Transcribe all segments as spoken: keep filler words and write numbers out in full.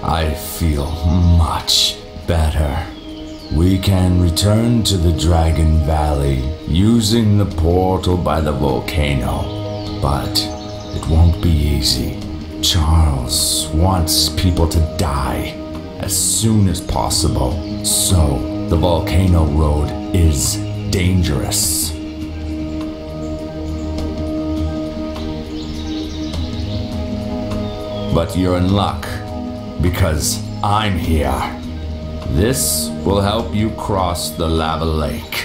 I feel much better. We can return to the Dragon Valley using the portal by the volcano, but it won't be easy. Charles wants people to die as soon as possible, so the volcano road is dangerous. But you're in luck, because I'm here. This will help you cross the lava lake.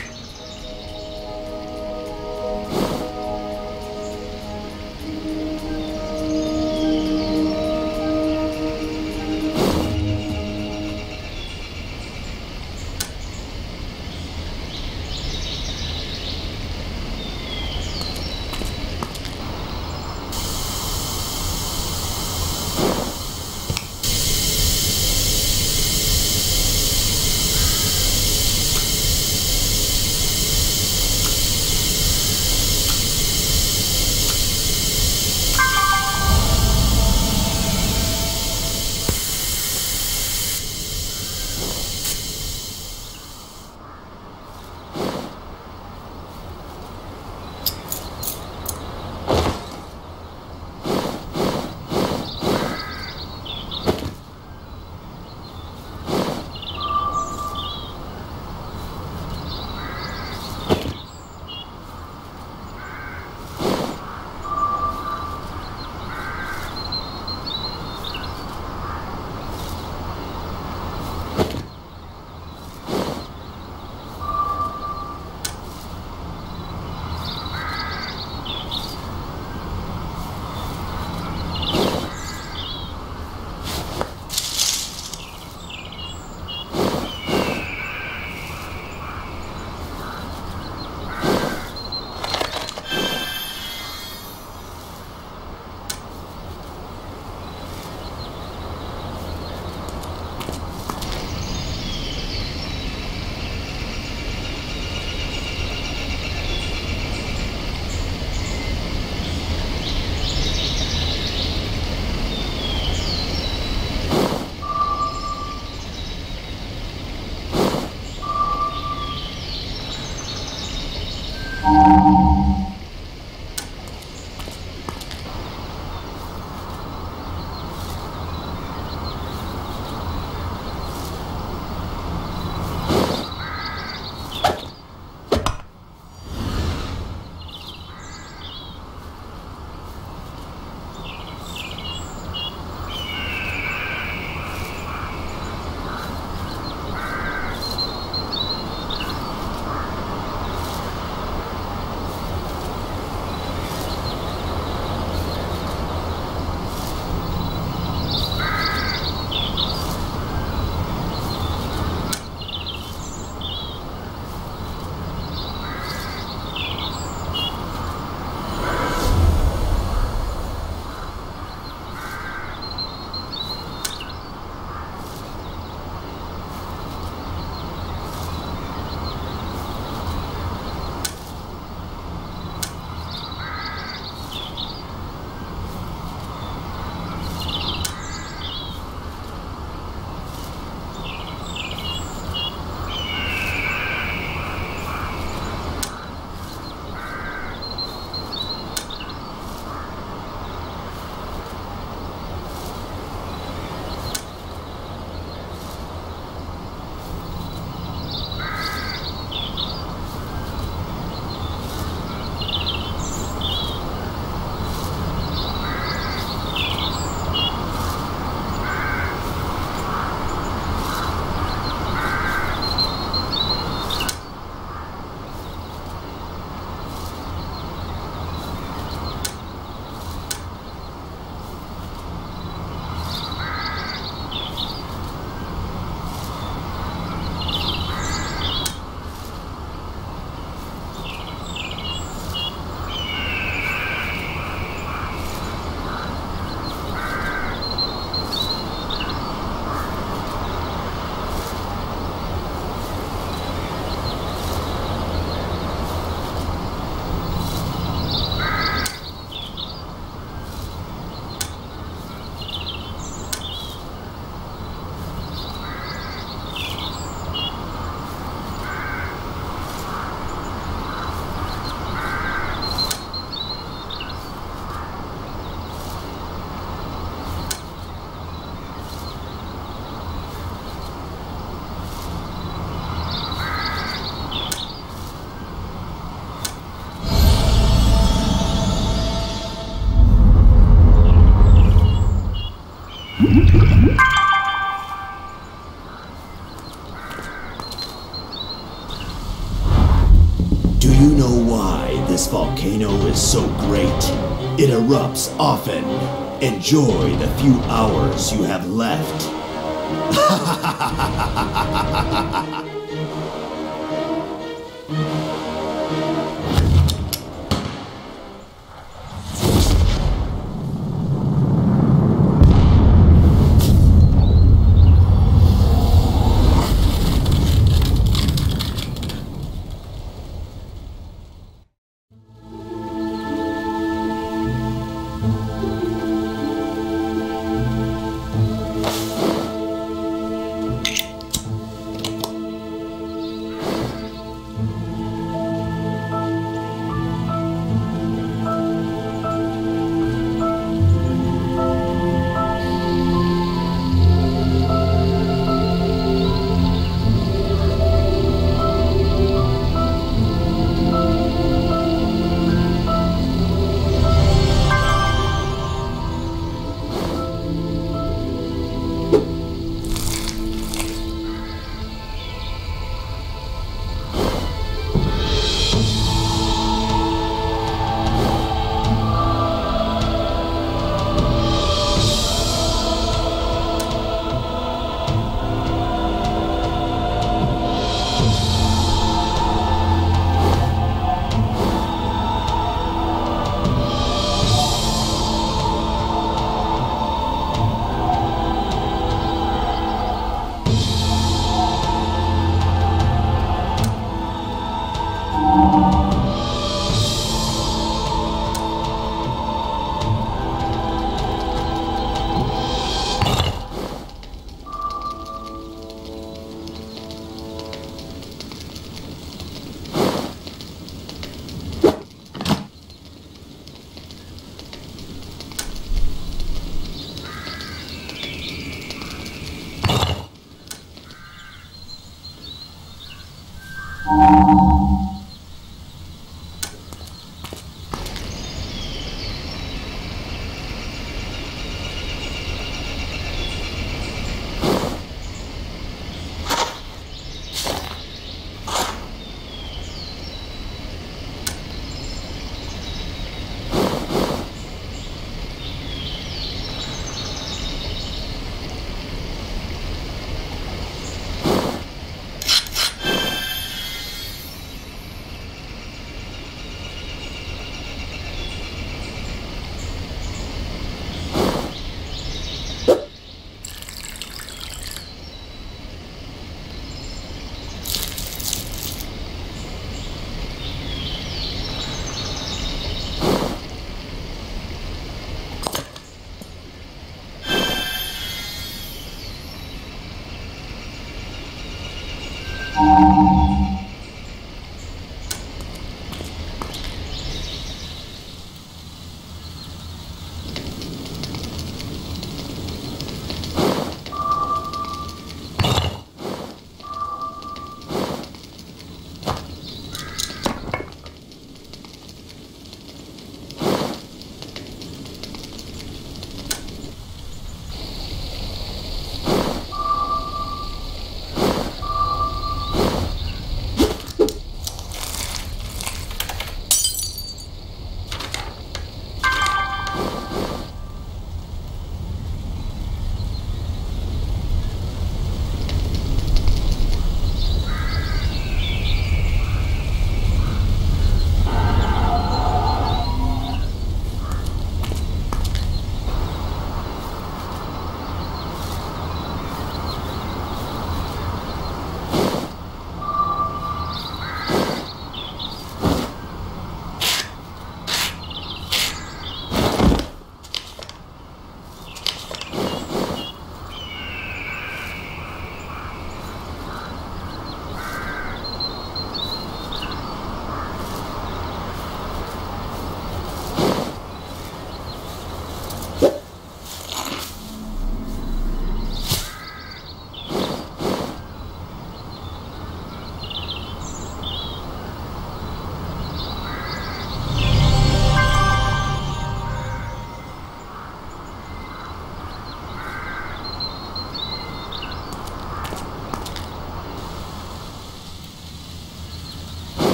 Do you know why this volcano is so great? It erupts often. Enjoy the few hours you have left.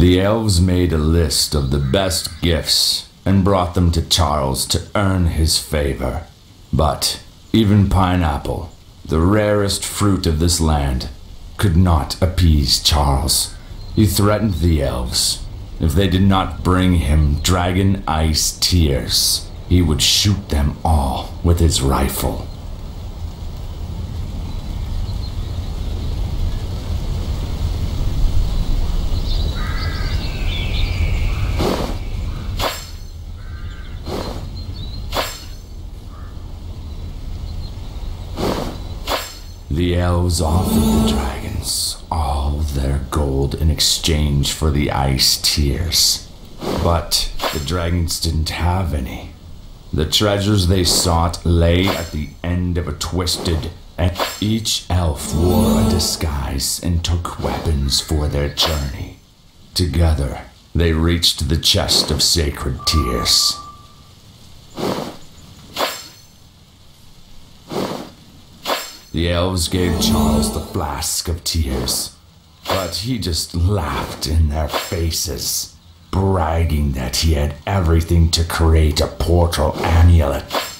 The elves made a list of the best gifts and brought them to Charles to earn his favor. But even pineapple, the rarest fruit of this land, could not appease Charles. He threatened the elves. If they did not bring him dragon ice tears, he would shoot them all with his rifle. The elves offered the dragons all their gold in exchange for the ice tears. But the dragons didn't have any. The treasures they sought lay at the end of a twisted, and each elf wore a disguise and took weapons for their journey. Together, they reached the chest of sacred tears. The elves gave Charles the flask of tears, but he just laughed in their faces, bragging that he had everything to create a portal amulet.